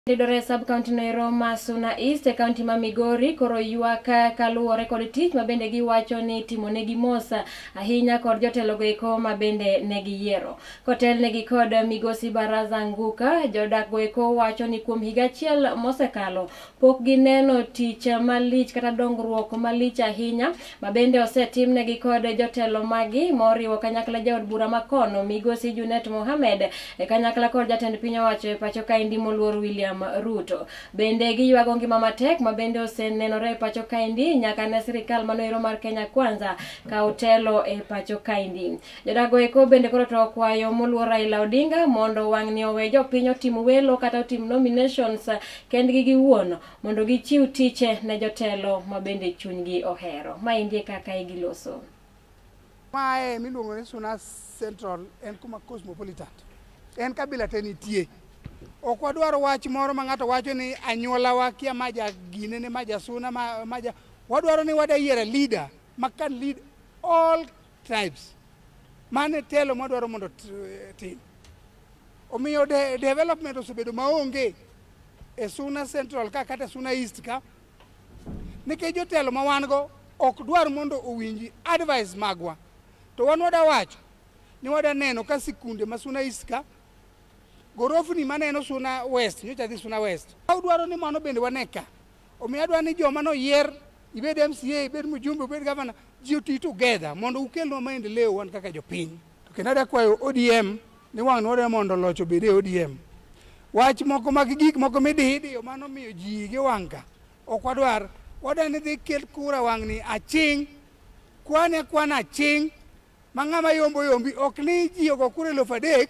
Didore sub-county no Roma Suna East e county ma Migori koro ywak kaluwore kod tich ma bende giwacho ni timonegi mos ahinya kod jotelo go eko ma bende negiyiero. Kotelnegi kod migosi Baraza Nguka, Jodak go eko wacho ni kuom higa achiel mosekalo pok gineno tich malich kata dongruok malich ahinya ma bende osetimnegi kod jotelo magi moriwo kanyakla jaod bura makono migosi Junet Mohamed kanyakla kod jatend piny owacho e pacho kaendi moluor William Ruto. Bende giywago ngima matek ma bende osenenore e pacho kaendi nyaka ne sirikal manoero mar Kenya Kwanza ka otelo e pacho kaendi. Jodago eko bende koro to kwayo moluor Raila Odinga mondo wang'ni owe jopiny otim welo kata otim nominations kendgi giwuon mondo gichiw tiche ne jotelo ma bende chunygi ohero. Maendi kaka igiloso. Mae miluongo ni Suna Central en kuma cosmopolitan. En kabila te nitie. Ok wadwaro wach moro ma ng'ato wacho ni anyuolawa kia maja gine ne maja Suna maja wadwaro ni wadayiero leader ma kan lead all tribes. Mane telo mwadwaro mondo tim. Omiyo development osebedo maonge e Suna Central ka kata Suna East ka. Nikech jotelo ma wan go ok dwar mondo owinji advice magwa. To wan wadawacho ni wadaneno ka sikunde ma Suna East ka gorofni maneno Suna West, nyocha dhi Suna West. Udwaro ni mano bende waneka. Omiyo adwaro ni joma no yier, ibed MCA, ibed mjumbe, ibed governor, ji oti together mondo ukelnwa maendeleo wan kaka jopiny. To kendo adakwayo ODM ni wang' nore mondo loch obed e ODM. Wach moko mag gik moko midiyo mano miyo ji gi wang' ka. Ok wadwar, wadani dhi kel kura wang'ni aching', kwane aching', ma ng'ama yombi ok ni ji ogo kura 3,000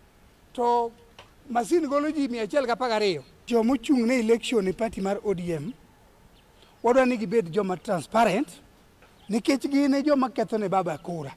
to masin golo ji 112. Joma ochung' ne election e party mar ODM wadwa ni gibed joma transparent nikech gin e joma ketho ne baba kura.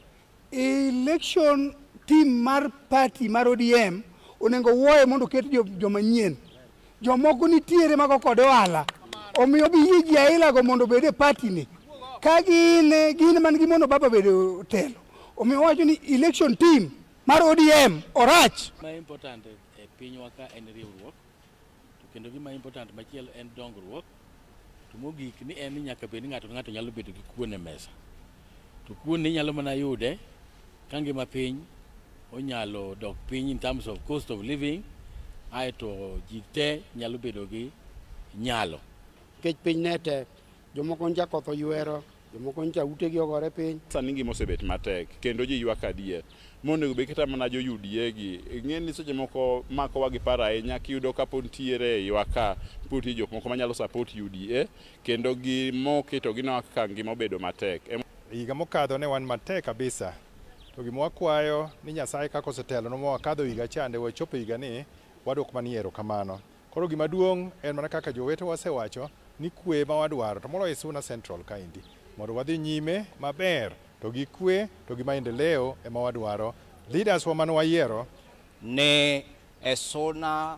Election team mar party mar ODM onego wuoye mondo ket joma nyien. Jomoko nitiere mago kod ohala. Omiyo bi ji aila go mondo bede party ni. Ka gin man gi mondo baba bedo telo. Omiyo wacho ni election team mar ODM orach. Ma important e piny waka en riwruok, to kendo gima important machielo en dongruok. To mogik ni en ni nyaka bed ni ng'ato nyalo bedo gi kuon e mesa. To kuon ni nyalo mana yude ka ngima piny onyalo dok piny in terms of cost of living, aeto ji te nyalo bedo gi nyalo. Kech piny nete jomoko nja koth oywero, jomoko nja utegi ogore piny. Sani gima osebet matek kendo ji ywak adier. Mondo be kata mana jo UDA gi ng'en ni seche moko makowa gi paro ahinya kiyudo kapo ntiere ywaka puti jok moko manyalo support UDA kendo gimoketo gino kaka ngima obedo matek. Higa mokadho ne wan matek kabisa. To gima wakwayo ni Nyasaye kaka osetelo no wakadho higa chande wachopo higa ni wadok maniero kamano. Koro gima duong' en mana kaka jowete wasewacho ni kwe ma wadwaro to moloyo Suna Central kaendi mondo wadhi nyime maber to gi kwe to gi maendeleo ema wadwaro. Leaders wa mano wayiero ne Suna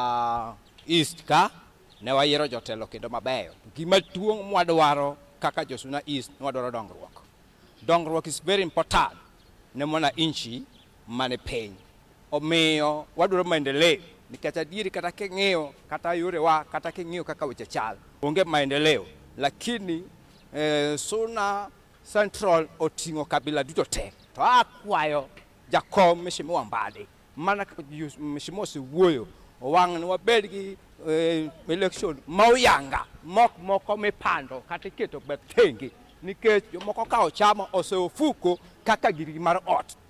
East ka ne wayiero jotelo kendo mabeyo. Gima duong' mwadwaro kaka jo Suna East wadwaro dongruok. Dongruok is very important ne mwana inchi mane piny. Omiyo wadwaro maendeleo nikech adieri kata king'iyo kata yorewa kata king'iyo kaka weche chal onge maendeleo, lakini Suna Central oting'o kabila duto te. To akwayo jakom Mheshimiwa Mbadi mana kaka Mheshimiwa osewuoyo owang' ni wabed gi election mauyanga moko mipando kata iketo bet tenge nikech jomoko ka ochamo oseofuko kaka giri mar ot.